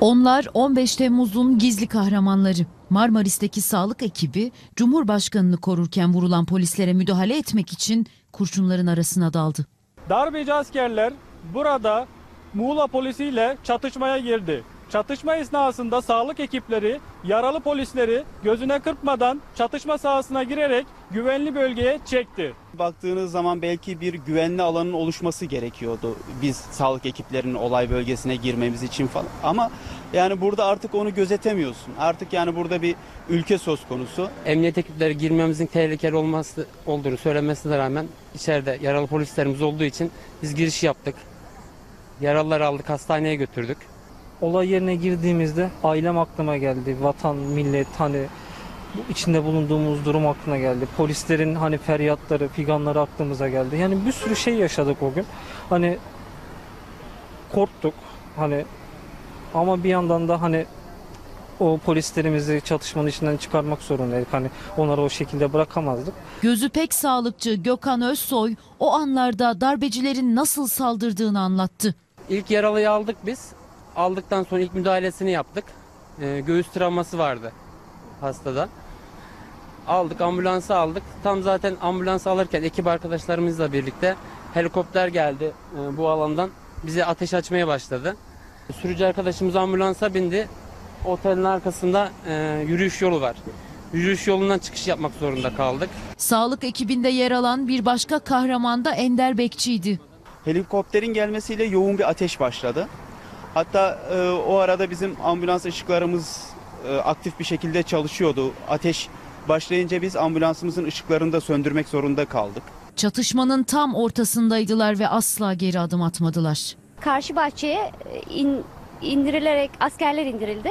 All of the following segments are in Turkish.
Onlar 15 Temmuz'un gizli kahramanları. Marmaris'teki sağlık ekibi Cumhurbaşkanı'nı korurken vurulan polislere müdahale etmek için kurşunların arasına daldı. Darbeci askerler burada Muğla polisiyle çatışmaya girdi. Çatışma esnasında sağlık ekipleri yaralı polisleri gözüne kırpmadan çatışma sahasına girerek güvenli bölgeye çekti. Baktığınız zaman belki bir güvenli alanın oluşması gerekiyordu biz sağlık ekiplerinin olay bölgesine girmemiz için falan. Ama yani burada artık onu gözetemiyorsun. Artık yani burada bir ülke söz konusu. Emniyet ekipleri girmemizin tehlikeli olduğunu söylemesine rağmen içeride yaralı polislerimiz olduğu için biz giriş yaptık. Yaralıları aldık, hastaneye götürdük. Olay yerine girdiğimizde ailem aklıma geldi. Vatan, millet, bu içinde bulunduğumuz durum aklına geldi. Polislerin feryatları, figanları aklımıza geldi. Yani bir sürü şey yaşadık o gün. Korktuk. Ama bir yandan da o polislerimizi çatışmanın içinden çıkarmak zorundaydık. Onları o şekilde bırakamazdık. Gözü pek sağlıkçı Gökhan Özsoy o anlarda darbecilerin nasıl saldırdığını anlattı. İlk yaralıyı aldık biz. Aldıktan sonra ilk müdahalesini yaptık. Göğüs travması vardı hastada. Aldık, ambulansı aldık. Tam zaten ambulansı alırken ekip arkadaşlarımızla birlikte helikopter geldi bu alandan. Bize ateş açmaya başladı. Sürücü arkadaşımız ambulansa bindi. Otelin arkasında yürüyüş yolu var. Yürüyüş yolundan çıkış yapmak zorunda kaldık. Sağlık ekibinde yer alan bir başka kahraman da Ender Bekçi'ydi. Helikopterin gelmesiyle yoğun bir ateş başladı. Hatta o arada bizim ambulans ışıklarımız aktif bir şekilde çalışıyordu. Ateş başlayınca biz ambulansımızın ışıklarını da söndürmek zorunda kaldık. Çatışmanın tam ortasındaydılar ve asla geri adım atmadılar. Karşı bahçeye indirilerek askerler indirildi.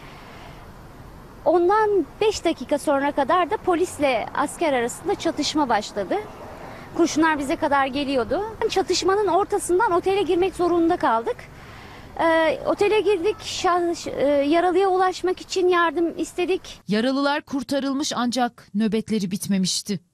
Ondan 5 dakika sonra kadar da polisle asker arasında çatışma başladı. Kurşunlar bize kadar geliyordu. Çatışmanın ortasından otele girmek zorunda kaldık. Otele girdik, yaralıya ulaşmak için yardım istedik. Yaralılar kurtarılmış ancak nöbetleri bitmemişti.